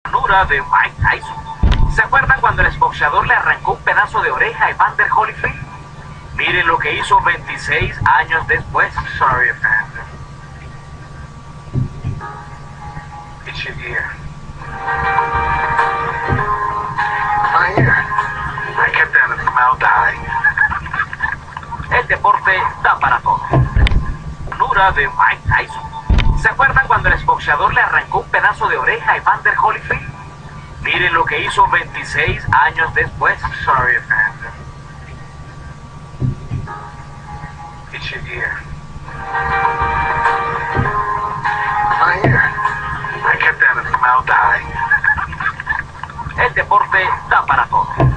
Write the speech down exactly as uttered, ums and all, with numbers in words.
Nura de Mike Tyson. ¿Se acuerdan cuando el exboxeador le arrancó un pedazo de oreja a Evander Holyfield? Miren lo que hizo veintiséis años después. Sorry, Evander. It's your ear. My ear. I kept that in formaldehyde. El deporte da para todo. Nura de Mike Tyson. ¿Se acuerdan cuando el exboxeador le arrancó un pedazo de oreja a Evander Holyfield? Miren lo que hizo veintiséis años después. Sorry, Evander. It's your ear. My ear. I kept that in formaldehyde. El deporte da para todo.